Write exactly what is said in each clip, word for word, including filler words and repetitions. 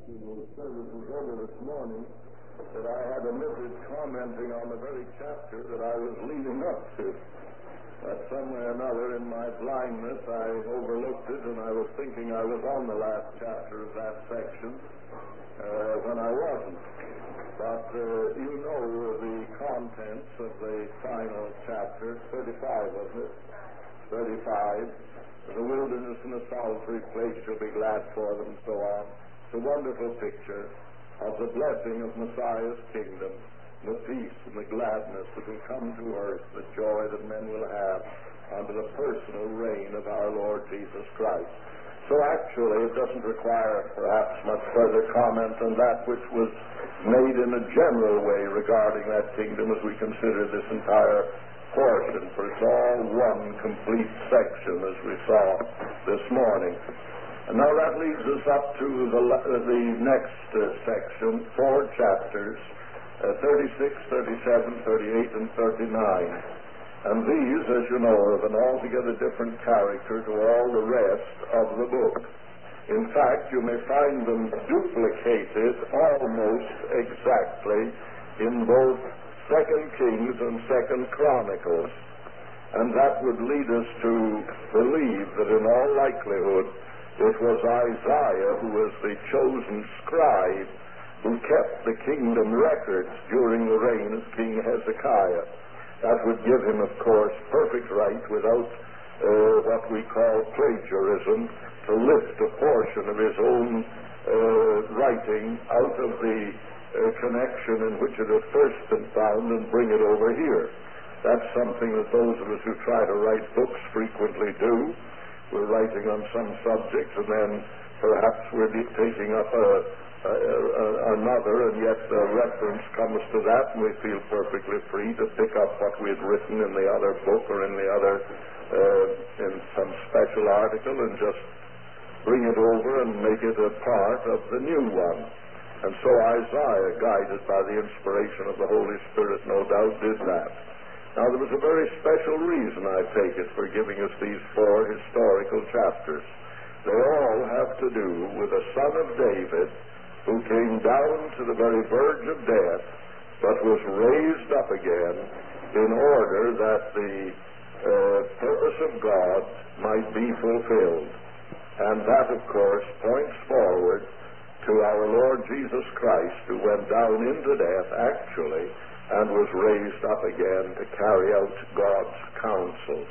to the services earlier this morning that I had omitted commenting on the very chapter that I was leading up to. But some way or another, in my blindness, I overlooked it, and I was thinking I was on the last chapter of that section uh, when I wasn't. But uh, you know the contents of the final chapter, thirty-five, wasn't it? thirty-five. The wilderness and the solitary place shall be glad for them, and so on. It's a wonderful picture of the blessing of Messiah's kingdom, the peace and the gladness that will come to earth, the joy that men will have under the personal reign of our Lord Jesus Christ. So actually, it doesn't require perhaps much further comment on that which was made in a general way regarding that kingdom as we consider this entire portion, for it's all one complete section as we saw this morning. And now that leads us up to the, uh, the next uh, section, four chapters, uh, thirty-six, thirty-seven, thirty-eight, and thirty-nine. And these, as you know, are of an altogether different character to all the rest of the book. In fact, you may find them duplicated almost exactly in both Second Kings and Second Chronicles. And that would lead us to believe that in all likelihood it was Isaiah who was the chosen scribe who kept the kingdom records during the reign of King Hezekiah. That would give him, of course, perfect right without uh, what we call plagiarism to lift a portion of his own uh, writing out of the uh, connection in which it had first been found and bring it over here. That's something that those of us who try to write books frequently do. We're writing on some subject, and then perhaps we're taking up a, a, a, another, and yet a reference comes to that, and we feel perfectly free to pick up what we had written in the other book or in the other, uh, in some special article, and just bring it over and make it a part of the new one. And so Isaiah, guided by the inspiration of the Holy Spirit, no doubt did that. Now, there was a very special reason, I take it, for giving us these four historical chapters. They all have to do with a son of David who came down to the very verge of death, but was raised up again in order that the uh, purpose of God might be fulfilled. And that, of course, points forward to our Lord Jesus Christ, who went down into death, actually, and was raised up again to carry out God's counsels.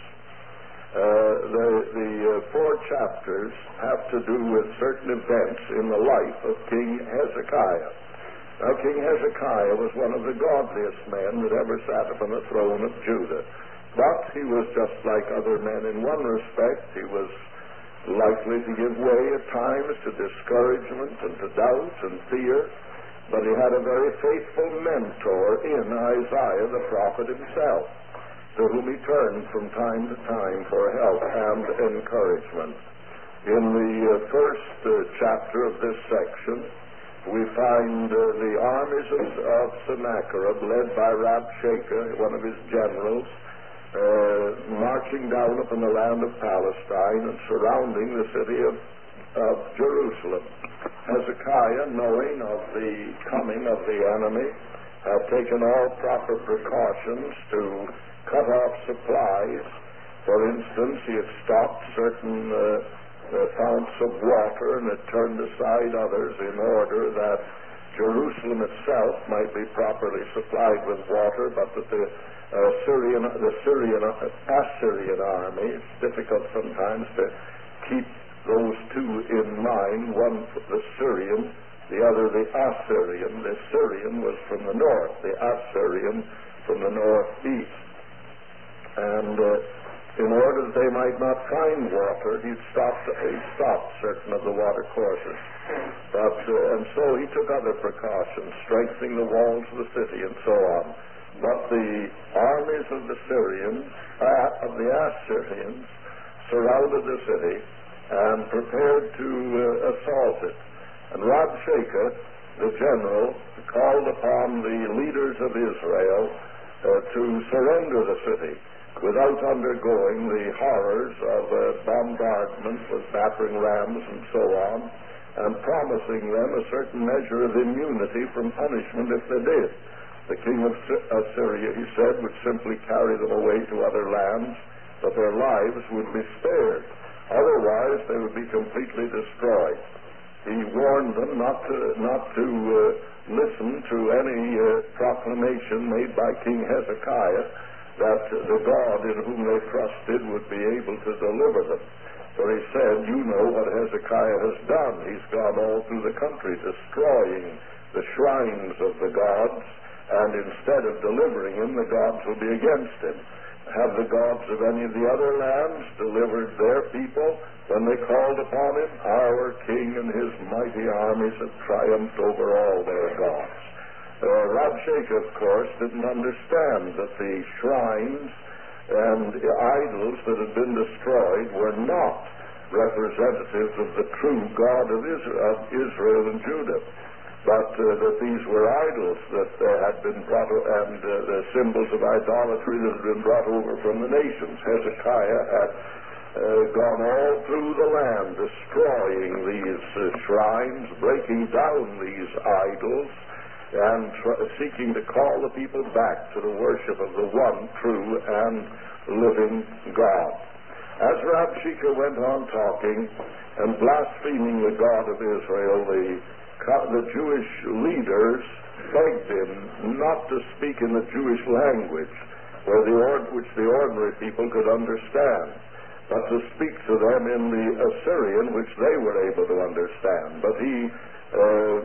Uh, the the uh, four chapters have to do with certain events in the life of King Hezekiah. Now, King Hezekiah was one of the godliest men that ever sat upon the throne of Judah. But he was just like other men in one respect. He was likely to give way at times to discouragement and to doubt and fear. But he had a very faithful mentor in Isaiah the prophet himself, to whom he turned from time to time for help and encouragement. In the uh, first uh, chapter of this section, we find uh, the armies of, of Sennacherib, led by Rabshakeh, one of his generals, uh, marching down upon the land of Palestine and surrounding the city of, of Jerusalem. Hezekiah, knowing of the coming of the enemy, had taken all proper precautions to cut off supplies. For instance, he had stopped certain uh, uh, founts of water and had turned aside others in order that Jerusalem itself might be properly supplied with water, but that the uh, Syrian, the Syrian, Assyrian army, it's difficult sometimes to keep those two in mind, one the Syrian, the other the Assyrian. The Syrian was from the north, the Assyrian from the northeast. And uh, in order that they might not find water, he stopped, he stopped certain of the water courses. But, uh, and so he took other precautions, strengthening the walls of the city and so on. But the armies of the Syrians, uh, of the Assyrians, surrounded the city and prepared to uh, assault it. And Rabshakeh, the general, called upon the leaders of Israel uh, to surrender the city without undergoing the horrors of uh, bombardment with battering rams and so on, and promising them a certain measure of immunity from punishment if they did. The king of Assyria, he said, would simply carry them away to other lands, but their lives would be spared. Otherwise, they would be completely destroyed. He warned them not to, not to uh, listen to any uh, proclamation made by King Hezekiah that the God in whom they trusted would be able to deliver them. For he said, you know what Hezekiah has done. He's gone all through the country destroying the shrines of the gods, and instead of delivering him, the gods will be against him. Have the gods of any of the other lands delivered their people when they called upon him? Our king and his mighty armies have triumphed over all their gods. Uh, Rabshakeh, of course, didn't understand that the shrines and idols that had been destroyed were not representatives of the true God of Israel, of Israel and Judah, but uh, that these were idols that uh, had been brought, and uh, the symbols of idolatry that had been brought over from the nations. Hezekiah had uh, gone all through the land, destroying these uh, shrines, breaking down these idols, and tr- seeking to call the people back to the worship of the one true and living God. As Rabshakeh went on talking and blaspheming the God of Israel, the The Jewish leaders begged him not to speak in the Jewish language, where the or- which the ordinary people could understand, but to speak to them in the Assyrian, which they were able to understand. But he uh,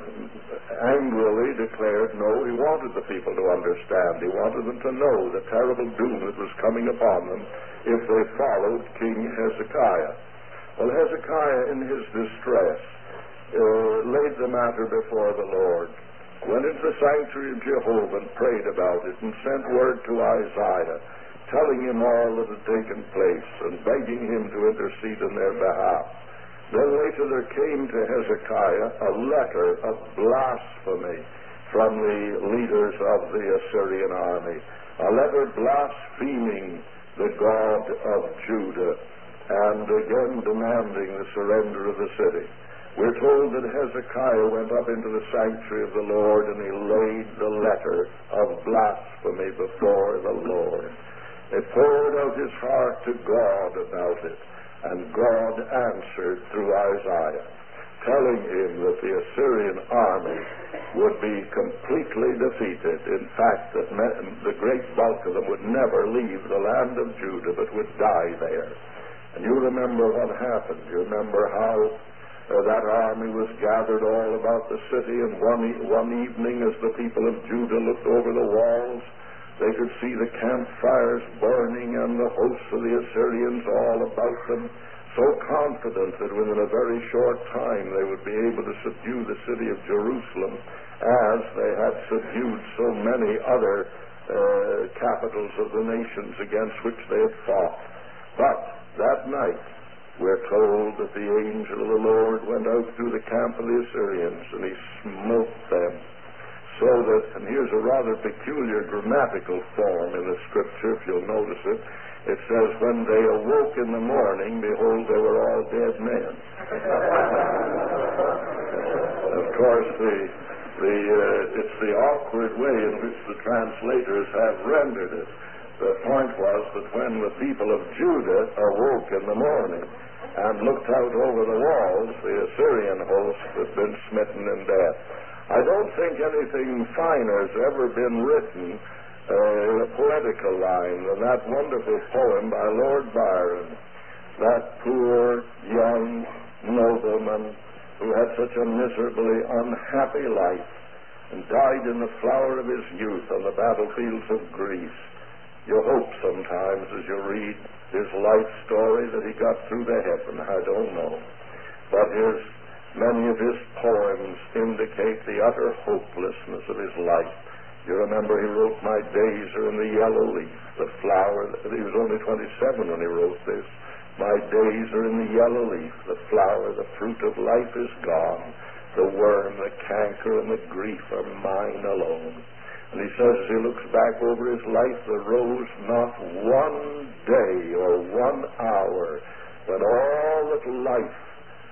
angrily declared, no, he wanted the people to understand. He wanted them to know the terrible doom that was coming upon them if they followed King Hezekiah. Well, Hezekiah, in his distress, Uh, laid the matter before the Lord, went into the sanctuary of Jehovah and prayed about it, and sent word to Isaiah, telling him all that had taken place and begging him to intercede in their behalf. Then later there came to Hezekiah a letter of blasphemy from the leaders of the Assyrian army, a letter blaspheming the God of Judah and again demanding the surrender of the city. We're told that Hezekiah went up into the sanctuary of the Lord, and he laid the letter of blasphemy before the Lord. He poured out his heart to God about it, and God answered through Isaiah, telling him that the Assyrian army would be completely defeated. In fact, that the great bulk of them would never leave the land of Judah, but would die there. And you remember what happened. You remember how Uh, that army was gathered all about the city, and one, e- one evening as the people of Judah looked over the walls, they could see the campfires burning and the hosts of the Assyrians all about them, so confident that within a very short time they would be able to subdue the city of Jerusalem as they had subdued so many other uh, capitals of the nations against which they had fought. But that night, we're told that the angel of the Lord went out through the camp of the Assyrians, and he smote them. So that, and here's a rather peculiar grammatical form in the Scripture, if you'll notice it. It says, when they awoke in the morning, behold, they were all dead men. Of course, the, the, uh, it's the awkward way in which the translators have rendered it. The point was that when the people of Judah awoke in the morning and looked out over the walls, the Assyrian host had been smitten in death. I don't think anything finer has ever been written uh, in a poetical line than that wonderful poem by Lord Byron. That poor, young nobleman who had such a miserably unhappy life and died in the flower of his youth on the battlefields of Greece. You hope sometimes as you read his life story that he got through to heaven. I don't know. But his, many of his poems indicate the utter hopelessness of his life. You remember he wrote, my days are in the yellow leaf, the flower. He was only twenty-seven when he wrote this. My days are in the yellow leaf, the flower, the fruit of life is gone. The worm, the canker, and the grief are mine alone. And he says as he looks back over his life, there rose not one day or one hour when all that life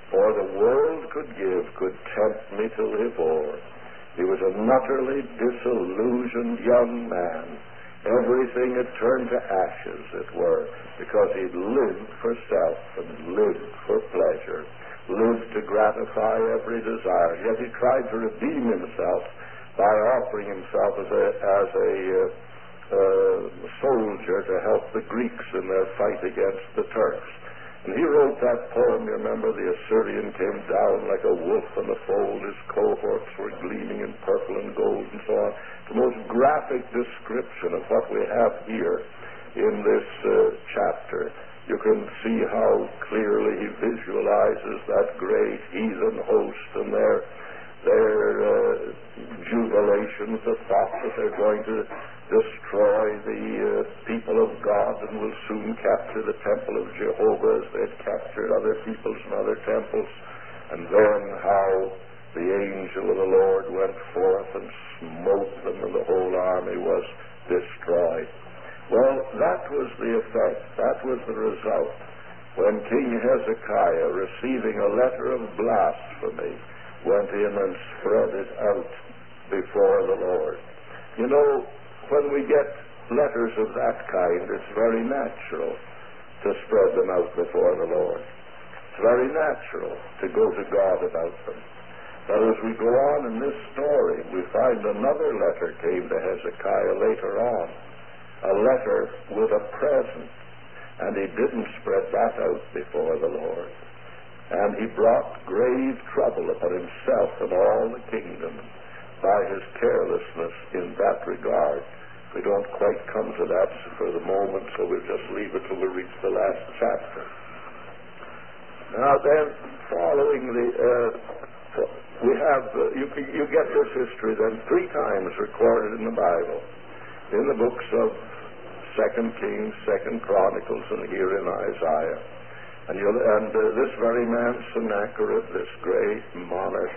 for the world could give, could tempt me till he bore. He was an utterly disillusioned young man. Everything had turned to ashes, it were, because he'd lived for self and lived for pleasure, lived to gratify every desire. Yet he tried to redeem himself by offering himself as a, as a uh, uh, soldier to help the Greeks in their fight against the Turks. And he wrote that poem, you remember, the Assyrian came down like a wolf in the fold, his cohorts were gleaming in purple and gold and so on. The most graphic description of what we have here in this uh, chapter. You can see how clearly he visualizes that great heathen host and their, their uh, jubilations, the thought that they're going to destroy the uh, people of God and will soon capture the temple of Jehovah as they had captured other peoples and other temples. And then how the angel of the Lord went forth and smote them and the whole army was destroyed. Well, that was the effect, that was the result when King Hezekiah, receiving a letter of blasphemy, went in and spread it out before the Lord. You know, when we get letters of that kind, it's very natural to spread them out before the Lord. It's very natural to go to God about them. But as we go on in this story, we find another letter came to Hezekiah later on, a letter with a present, and he didn't spread that out before the Lord. And he brought grave trouble upon himself and all the kingdom by his carelessness in that regard. We don't quite come to that for the moment, so we'll just leave it till we reach the last chapter. Now then, following the, uh, we have, uh, you, you get this history then three times recorded in the Bible, in the books of Second Kings, Second Chronicles, and here in Isaiah. And, you'll, and uh, this very man, Sennacherib, this great monarch,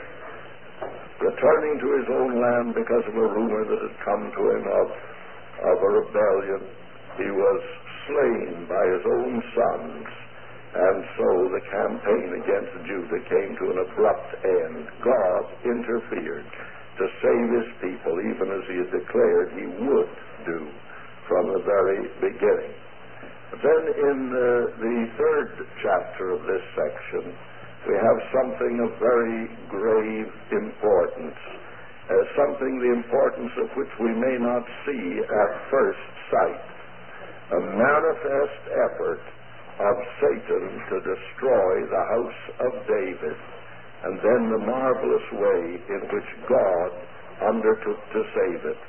returning to his own land because of a rumor that had come to him of of a rebellion, he was slain by his own sons, and so the campaign against Judah came to an abrupt end. God interfered to save his people, even as he had declared he would do from the very beginning. But then in uh, the third chapter of this section, we have something of very grave importance. Uh, something the importance of which we may not see at first sight. A manifest effort of Satan to destroy the house of David, and then the marvelous way in which God undertook to save it.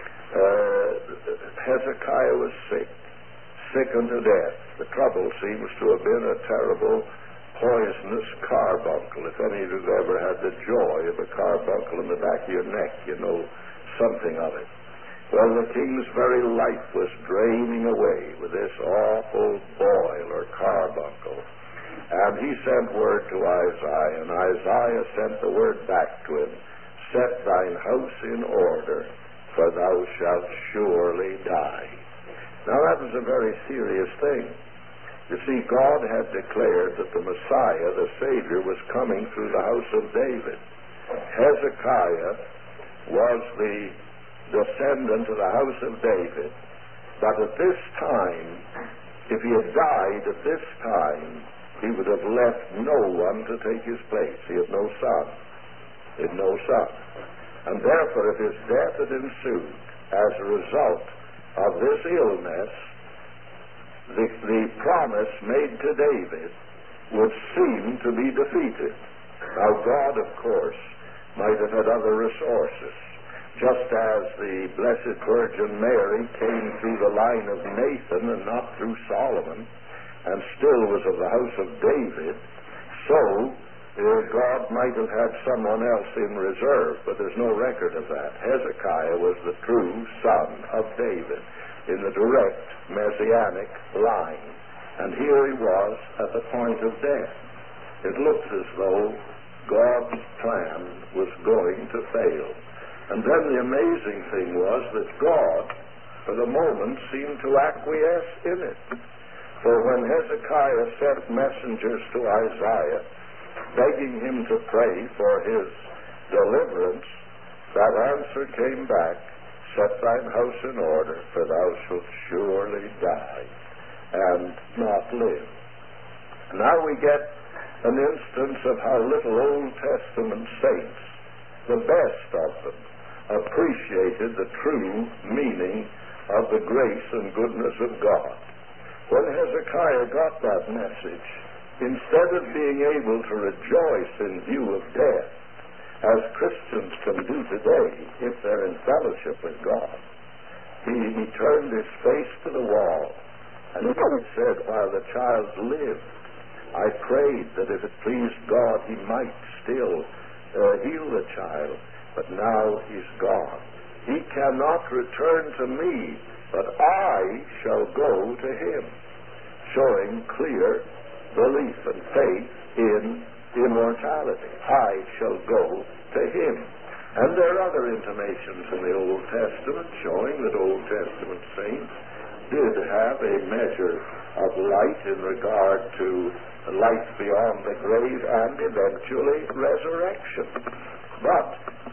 Uh, Hezekiah was sick, sick unto death. The trouble seems to have been a terrible poisonous carbuncle. If any of you have ever had the joy of a carbuncle in the back of your neck, you know something of it. Well, the king's very life was draining away with this awful boil or carbuncle. And he sent word to Isaiah, and Isaiah sent the word back to him, set thine house in order, for thou shalt surely die. Now that was a very serious thing. You see, God had declared that the Messiah, the Savior, was coming through the house of David. Hezekiah was the descendant of the house of David. But at this time, if he had died at this time, he would have left no one to take his place. He had no son. He had no son. And therefore, if his death had ensued as a result of this illness, The, the promise made to David would seem to be defeated. Now, God, of course, might have had other resources. Just as the Blessed Virgin Mary came through the line of Nathan and not through Solomon, and still was of the house of David, so uh, God might have had someone else in reserve, but there's no record of that. Hezekiah was the true son of David, in the direct messianic line. And here he was at the point of death. It looked as though God's plan was going to fail. And then the amazing thing was that God, for the moment, seemed to acquiesce in it. For when Hezekiah sent messengers to Isaiah, begging him to pray for his deliverance, that answer came back, set thine house in order, for thou shalt surely die and not live. Now we get an instance of how little Old Testament saints, the best of them, appreciated the true meaning of the grace and goodness of God. When Hezekiah got that message, instead of being able to rejoice in view of death, as Christians can do today if they're in fellowship with God, he, he turned his face to the wall and he said, while the child lived, I prayed that if it pleased God, he might still uh, heal the child, but now he's gone. He cannot return to me, but I shall go to him, showing clear belief and faith in immortality. I shall go to him. And there are other intimations in the Old Testament showing that Old Testament saints did have a measure of light in regard to life beyond the grave and eventually resurrection. But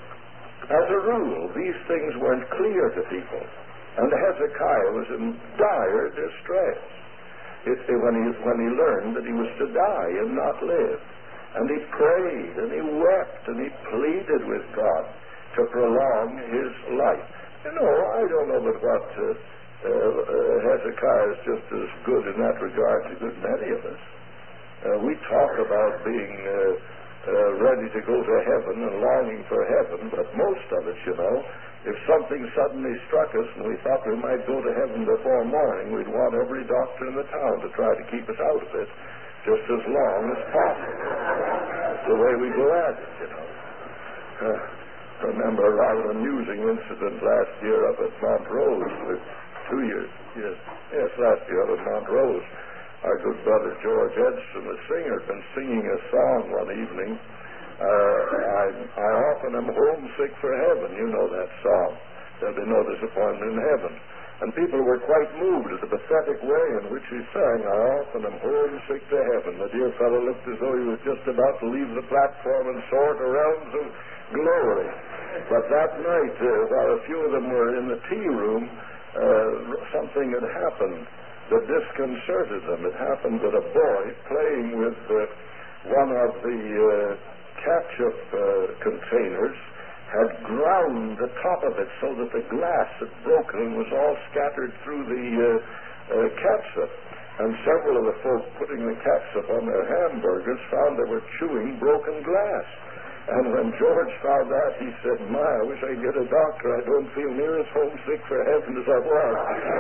as a rule, these things weren't clear to people, and Hezekiah was in dire distress It, when, he, when he learned that he was to die and not live. And he prayed, and he wept, and he pleaded with God to prolong his life. You know, I don't know but what uh, uh, Hezekiah is just as good in that regard as a good many of us. Uh, we talk about being uh, uh, ready to go to heaven and longing for heaven, but most of us, you know, if something suddenly struck us and we thought we might go to heaven before morning, we'd want every doctor in the town to try to keep us out of it just as long as possible. That's the way we go at it, you know. Uh, remember a rather amusing incident last year up at Montrose, with two years, yes, yes, last year up at Montrose. Our good brother George Edson, the singer, had been singing a song one evening. Uh, I, I often am homesick for heaven. You know that song. There'll be no disappointment in heaven. And people were quite moved at the pathetic way in which he sang, I often am homesick to heaven. The dear fellow looked as though he was just about to leave the platform and soar to realms of glory. But that night, uh, while a few of them were in the tea room, uh, something had happened that disconcerted them. It happened that a boy playing with uh, one of the uh, ketchup uh, containers had ground the top of it so that the glass had broken and was all scattered through the uh, uh, ketchup. And several of the folk putting the ketchup on their hamburgers found they were chewing broken glass. And when George found that, he said, my, I wish I could get a doctor. I don't feel near as homesick for heaven as I was.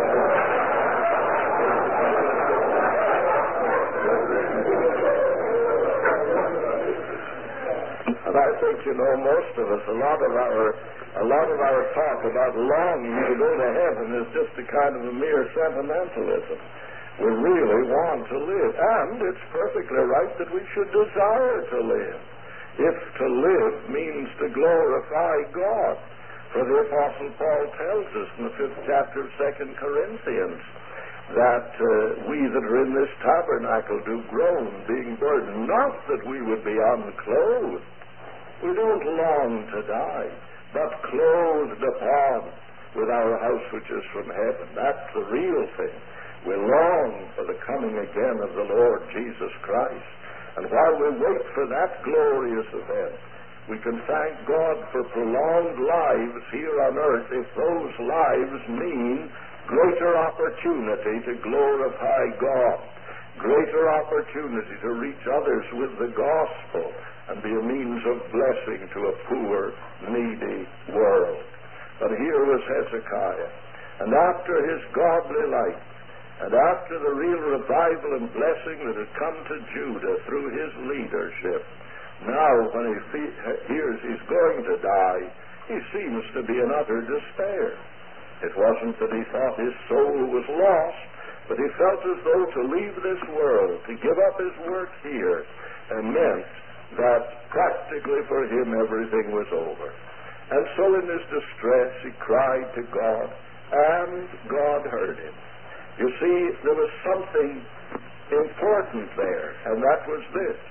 And I think, you know, most of us, a lot of our a lot of our talk about longing to go to heaven is just a kind of a mere sentimentalism. We really want to live. And it's perfectly right that we should desire to live. If to live means to glorify God. For the Apostle Paul tells us in the fifth chapter of Second Corinthians that uh, we that are in this tabernacle do groan, being burdened, not that we would be unclothed. We don't long to die, but clothed upon with our house which is from heaven. That's the real thing. We long for the coming again of the Lord Jesus Christ. And while we wait for that glorious event, we can thank God for prolonged lives here on earth if those lives mean greater opportunity to glorify God, greater opportunity to reach others with the gospel and be a means of blessing to a poor, needy world. But here was Hezekiah, and after his godly life, and after the real revival and blessing that had come to Judah through his leadership, now when he fe- hears he's going to die, he seems to be in utter despair. It wasn't that he thought his soul was lost, but he felt as though to leave this world, to give up his work here, and meant that practically for him everything was over. And so in his distress he cried to God, and God heard him. You see, there was something important there, and that was this.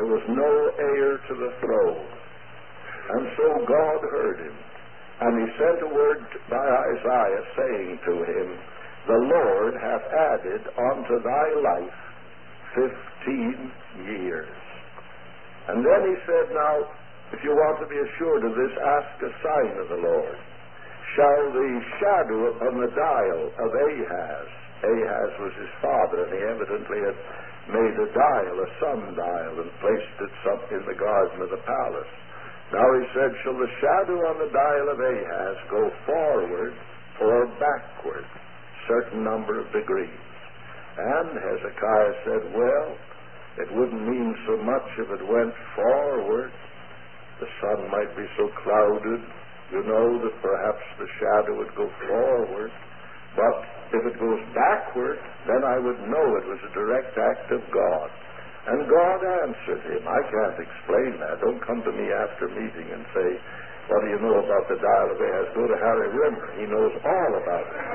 there was no heir to the throne. And so God heard him, and he sent a word by Isaiah, saying to him, the Lord hath added unto thy life fifteen years. And then he said, now, if you want to be assured of this, ask a sign of the Lord. Shall the shadow on the dial of Ahaz, Ahaz was his father, and he evidently had made a dial, a sundial, and placed it in the garden of the palace. Now he said, shall the shadow on the dial of Ahaz go forward or backward, certain number of degrees? And Hezekiah said, well, it wouldn't mean so much if it went forward. The sun might be so clouded, you know, that perhaps the shadow would go forward. But if it goes backward, then I would know it was a direct act of God. And God answered him. I can't explain that. Don't come to me after meeting and say, what do you know about the dial of Ahaz? Go to Harry Rimmer. He knows all about it.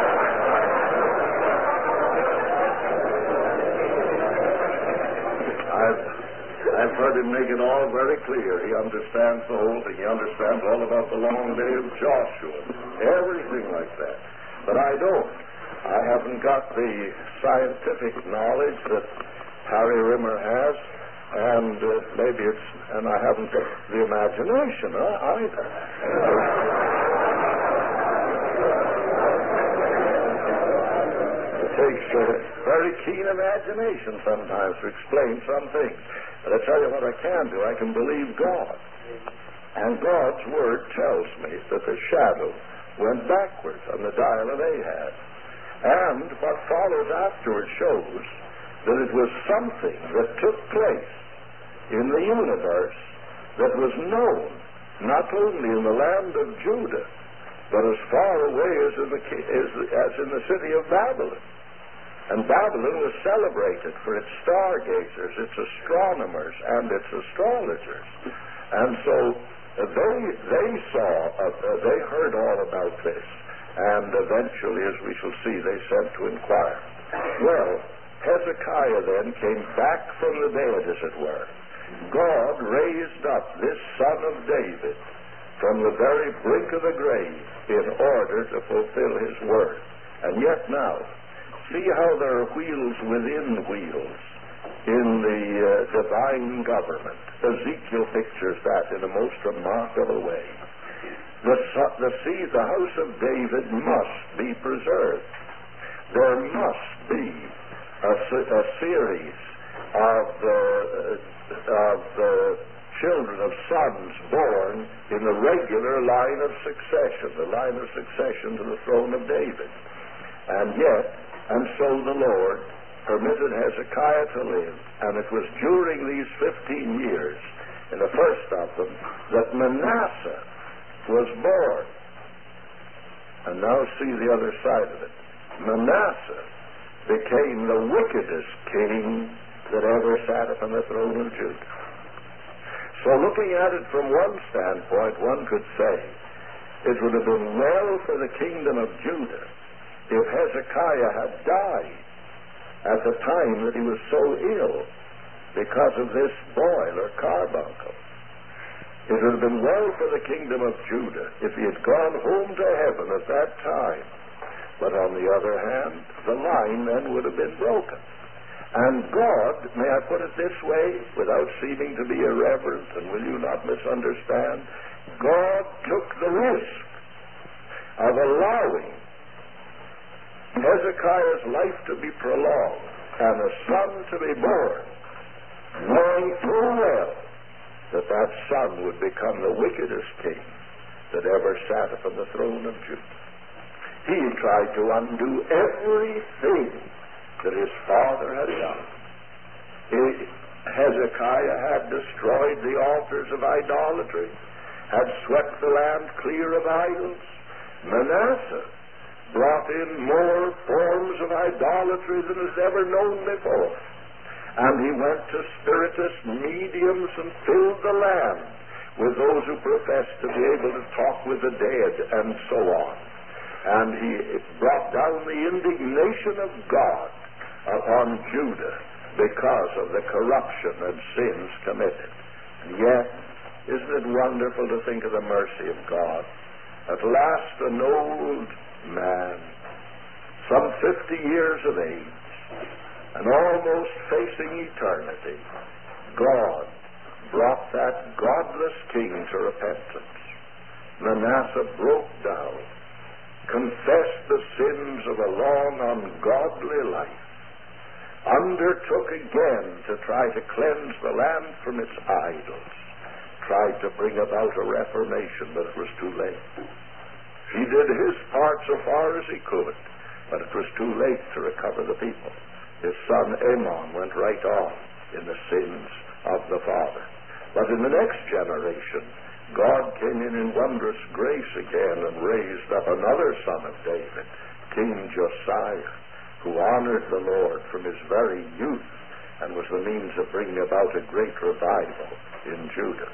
I've, I've heard him make it all very clear. He understands the whole thing. He understands all about the long day of Joshua. Everything like that. But I don't. I haven't got the scientific knowledge that Harry Rimmer has, and uh, maybe it's, and I haven't got the imagination uh, either. It takes a very keen imagination sometimes to explain some things. But I tell you what I can do. I can believe God. And God's Word tells me that the shadow went backwards on the dial of Ahaz. And what follows afterwards shows that it was something that took place in the universe that was known not only in the land of Judah, but as far away as in the, as, as in the city of Babylon. And Babylon was celebrated for its stargazers, its astronomers, and its astrologers. And so uh, they they saw, uh, uh, they heard all about this, and eventually, as we shall see, they sent to inquire. Well, Hezekiah then came back from the dead, as it were. God raised up this son of David from the very brink of the grave in order to fulfill his word. And yet now, see how there are wheels within wheels in the uh, divine government. Ezekiel pictures that in a most remarkable way. The, the, see, the house of David must be preserved. There must be a, a series of the, uh, of the children of sons born in the regular line of succession, the line of succession to the throne of David. And yet, and so the Lord permitted Hezekiah to live, and it was during these fifteen years, in the first of them, that Manasseh was born. And now see the other side of it. Manasseh became the wickedest king that ever sat upon the throne of Judah. So looking at it from one standpoint, one could say it would have been well for the kingdom of Judah if Hezekiah had died at the time that he was so ill because of this boil or carbuncle. It would have been well for the kingdom of Judah if he had gone home to heaven at that time. But on the other hand, the line then would have been broken. And God, may I put it this way, without seeming to be irreverent, and will you not misunderstand, God took the risk of allowing Hezekiah's life to be prolonged and a son to be born, knowing full well that that son would become the wickedest king that ever sat upon the throne of Judah. He tried to undo everything that his father had done. He, Hezekiah had destroyed the altars of idolatry, had swept the land clear of idols. Manasseh brought in more forms of idolatry than is ever known before. And he went to spiritist mediums and filled the land with those who professed to be able to talk with the dead and so on. And he brought down the indignation of God upon Judah because of the corruption and sins committed. And yet, isn't it wonderful to think of the mercy of God? At last, an old man, some fifty years of age, and almost facing eternity, God brought that godless king to repentance. Manasseh broke down, confessed the sins of a long, ungodly life, undertook again to try to cleanse the land from its idols, tried to bring about a reformation, but it was too late. He did his part so far as he could, but it was too late to recover the people. His son Amon went right on in the sins of the father. But in the next generation, God came in in wondrous grace again and raised up another son of David, King Josiah, who honored the Lord from his very youth and was the means of bringing about a great revival in Judah.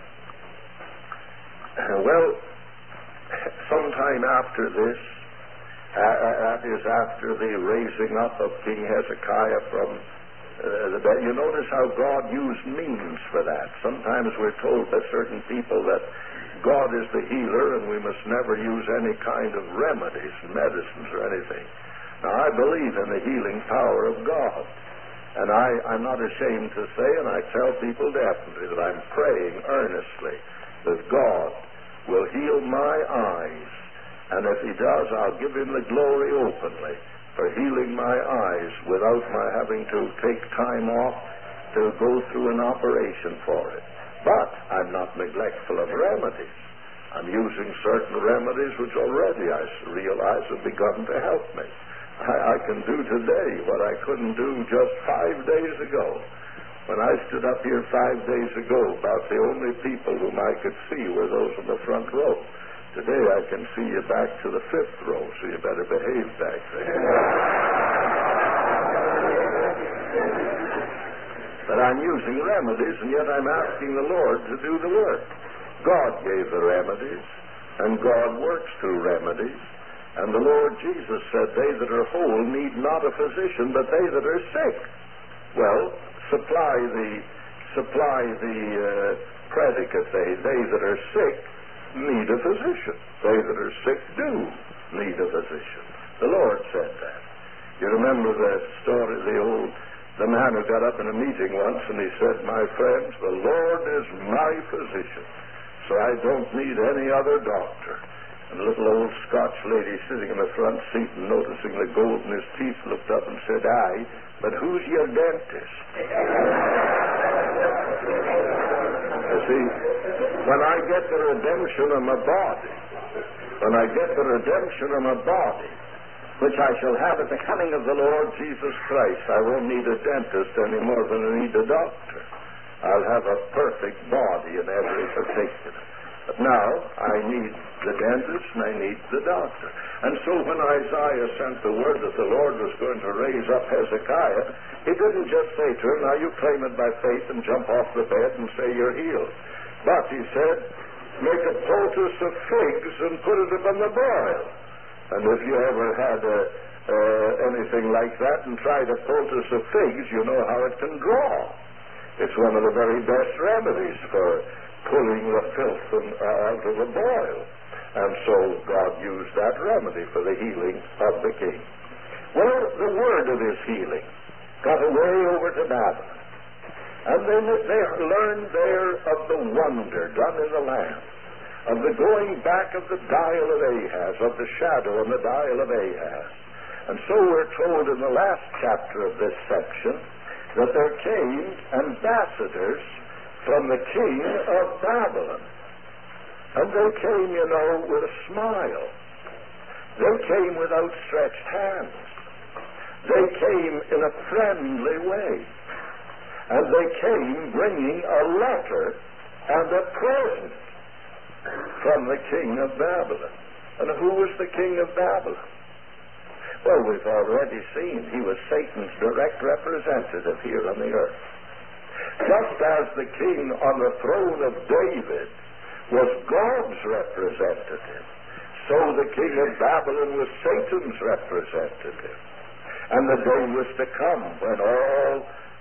Well, sometime after this, uh, that is after the raising up of King Hezekiah from uh, the bed, you notice how God used means for that. Sometimes we're told by certain people that God is the healer and we must never use any kind of remedies, medicines, or anything. Now, I believe in the healing power of God. And I, I'm not ashamed to say, and I tell people definitely, that I'm praying earnestly that God will heal my eyes. And if he does, I'll give him the glory openly for healing my eyes without my having to take time off to go through an operation for it. But I'm not neglectful of remedies. I'm using certain remedies which already I realize have begun to help me. I, I can do today what I couldn't do just five days ago. When I stood up here five days ago, about the only people whom I could see were those in the front row. Today I can see you back to the fifth row, so you better behave back there. But I'm using remedies, and yet I'm asking the Lord to do the work. God gave the remedies, and God works through remedies. And the Lord Jesus said, they that are whole need not a physician, but they that are sick. Well, supply the supply the uh, predicate, they, they that are sick need a physician. They that are sick do need a physician. The Lord said that. You remember the story, the old, the man who got up in a meeting once and he said, my friends, the Lord is my physician, so I don't need any other doctor. And the little old Scotch lady sitting in the front seat and noticing the gold in his teeth looked up and said, aye, but who's your dentist? You see, when I get the redemption of my body, when I get the redemption of my body, which I shall have at the coming of the Lord Jesus Christ, I won't need a dentist any more than I need a doctor. I'll have a perfect body in every particular. But now I need the dentist and I need the doctor. And so when Isaiah sent the word that the Lord was going to raise up Hezekiah, he didn't just say to him, now you claim it by faith and jump off the bed and say you're healed. But he said, make a poultice of figs and put it upon the boil. And if you ever had a, uh, anything like that and tried a poultice of figs, you know how it can draw. It's one of the very best remedies for pulling the filth and, uh, out of the boil. And so God used that remedy for the healing of the king. Well, the word of his healing got away over to Babylon. And then they learned there of the wonder done in the land, of the going back of the dial of Ahaz, of the shadow on the dial of Ahaz. And so we're told in the last chapter of this section that there came ambassadors from the king of Babylon. And they came, you know, with a smile. They came with outstretched hands. They came in a friendly way. And they came bringing a letter and a present from the king of Babylon. And who was the king of Babylon? Well, we've already seen he was Satan's direct representative here on the earth. Just as the king on the throne of David was God's representative, so the king of Babylon was Satan's representative. And the day was to come when all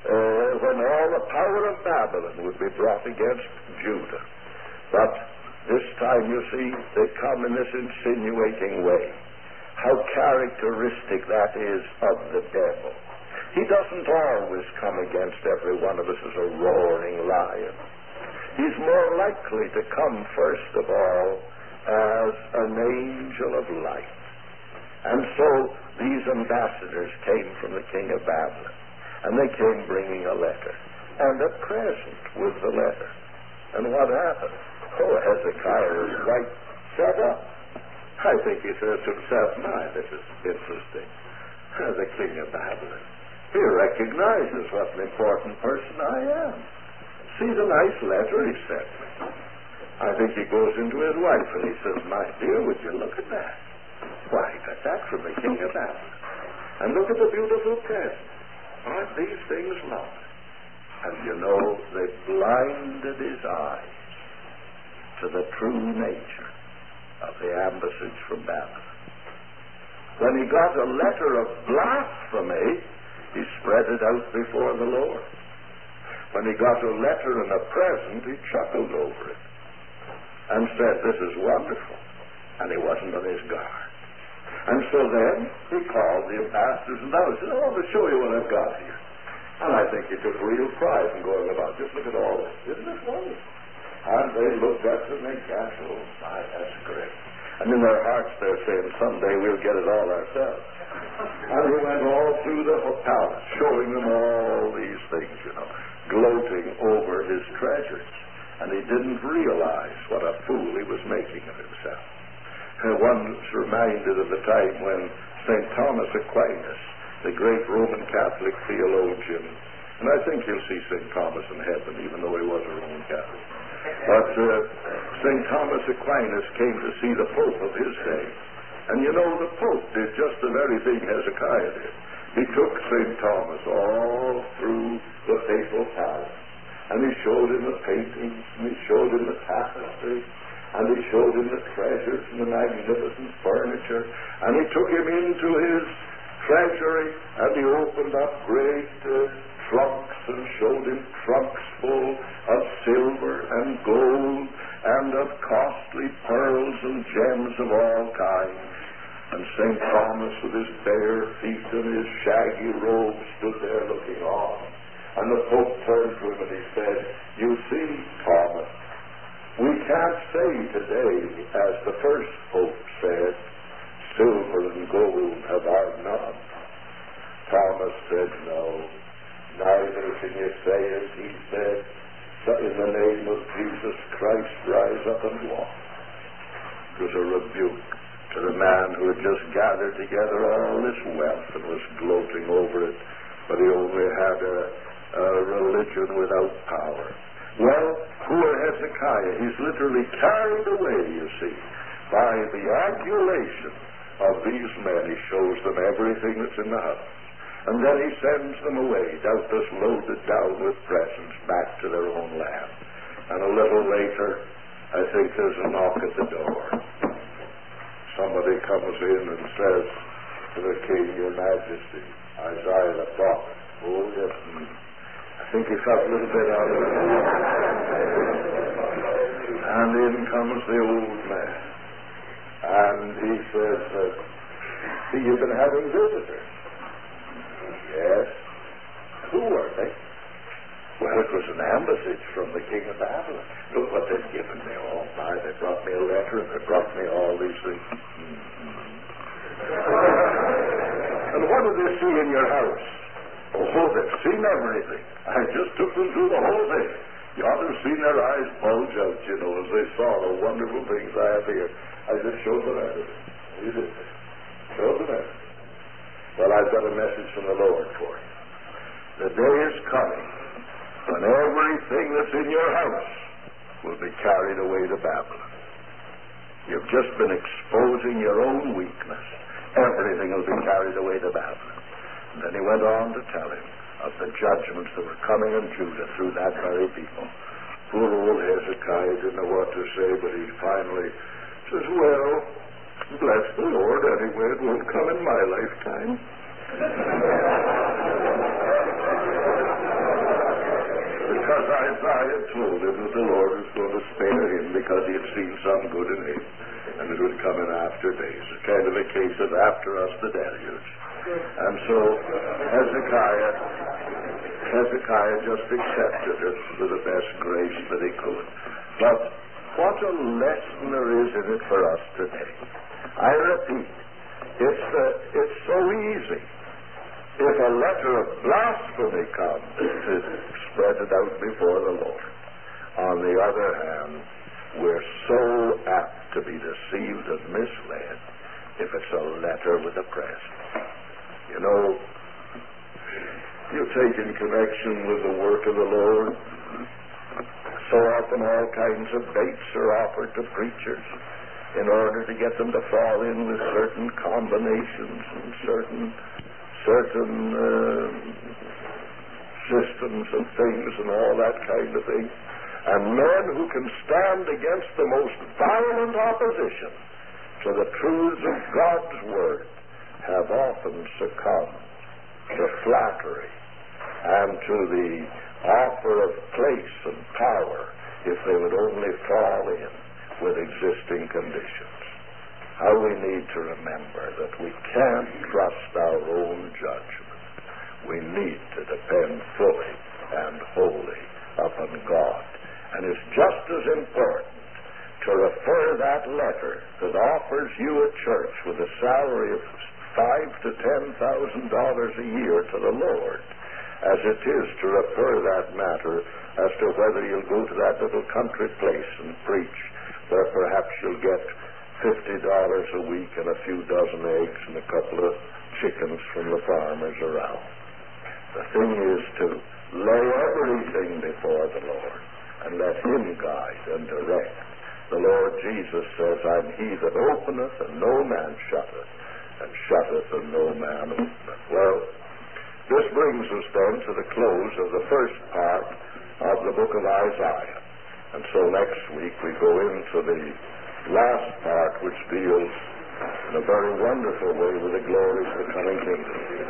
uh, when all the power of Babylon would be brought against Judah. But this time, you see, they come in this insinuating way. How characteristic that is of the devil. He doesn't always come against every one of us as a roaring lion. He's more likely to come, first of all, as an angel of light. And so these ambassadors came from the king of Babylon, and they came bringing a letter, and a present with the letter. And what happened? Oh, Hezekiah is quite set up. I think he says to himself, my, this is interesting. The king of Babylon, he recognizes what an important person I am. See the nice letter he sent me. I think he goes into his wife and he says, my dear, would you look at that? Why, he got that from the king of Babylon. And look at the beautiful present. Aren't these things lovely? And you know, they blinded his eyes to the true nature of the ambassage from Babylon. When he got a letter of blasphemy, he spread it out before the Lord. When he got a letter and a present, he chuckled over it and said, this is wonderful. And he wasn't on his guard. And so then he called the ambassadors and I said, oh, I'll show you what I've got here. And I think he took real pride in going about. Just look at all this. Isn't it wonderful? And they looked at it and they gasped, oh, my, that's great. And in their hearts they're saying, someday we'll get it all ourselves. And he went all through the palace, showing them all these things, you know, gloating over his treasures. And he didn't realize what a fool he was making of himself. And one's reminded of the time when Saint Thomas Aquinas, the great Roman Catholic theologian, and I think you'll see Saint Thomas in heaven, even though he was a Roman Catholic. But uh, Saint Thomas Aquinas came to see the Pope of his day. And you know, the Pope did just the very thing Hezekiah did. He took Saint Thomas all through the papal palace, and he showed him the paintings, and he showed him the tapestry, and he showed him the treasures and the magnificent furniture, and he took him into his treasury, and he opened up great uh, trunks and showed him trunks full of silver and gold and of costly pearls and gems of all kinds. And Saint Thomas, with his bare feet and his shaggy robe, stood there looking on. And the Pope turned to him and he said, you see, Thomas, we can't say today, as the first Pope said, silver and gold have I none. Thomas said, no, neither can you say as he said, in the name of Jesus Christ, rise up and walk. It was a rebuke to the man who had just gathered together all this wealth and was gloating over it, but he only had a, a religion without power. Well, poor Hezekiah, he's literally carried away, you see, by the adulation of these men. He shows them everything that's in the house. And then he sends them away, doubtless loaded down with presents, back to their own land. And a little later, I think there's a knock at the door. Somebody comes in and says to the king, Your Majesty, Isaiah the prophet. Oh, yes. I think he felt a little bit out of it. And in comes the old man. And he says, uh, see, you've been having visitors. Yes. Who were they? Well, it was an ambassage from the king of Babylon. Look what they've given me. Oh, my, they brought me a letter and they brought me all these things. Mm-hmm. And what did they see in your house? Oh, they've seen everything. I just took them through the whole thing. You ought to have seen their eyes bulge out, you know, as they saw the wonderful things I have here. I just showed them everything. You did. Showed them everything. Well, I've got a message from the Lord for you. The day is coming when everything that's in your house will be carried away to Babylon. You've just been exposing your own weakness. Everything will be carried away to Babylon. And then he went on to tell him of the judgments that were coming on Judah through that very people. Poor old Hezekiah didn't know what to say, but he finally says, well, bless the Lord, anyway, it won't come in my lifetime. Because Isaiah told him that the Lord was going to spare him because he had seen some good in him, and it would come in after days. It's kind of a case of after us the deluge. And so Hezekiah, Hezekiah just accepted it with the best grace that he could. But what a lesson there is in it for us today. I repeat, it's, uh, it's so easy. If a letter of blasphemy comes, to spread it out before the Lord. On the other hand, we're so apt to be deceived and misled if it's a letter with a present. You know, you take in connection with the work of the Lord, so often all kinds of baits are offered to preachers in order to get them to fall in with certain combinations and certain certain uh, systems and things and all that kind of thing. And men who can stand against the most violent opposition to the truths of God's Word have often succumbed to flattery and to the offer of place and power if they would only fall in with existing conditions. How we need to remember that we can't trust our own judgment. We need to depend fully and wholly upon God. And it's just as important to refer that letter that offers you a church with a salary of five to ten thousand dollars a year to the Lord as it is to refer that matter as to whether you'll go to that little country place and preach where perhaps you'll get fifty dollars a week and a few dozen eggs and a couple of chickens from the farmers around. The thing is to lay everything before the Lord and let Him guide and direct. The Lord Jesus says, I'm He that openeth and no man shutteth, and shutteth and no man openeth. Well, this brings us then to the close of the first part of the book of Isaiah. And so next week we go into the last part, which deals in a very wonderful way with the glories of the coming kingdom.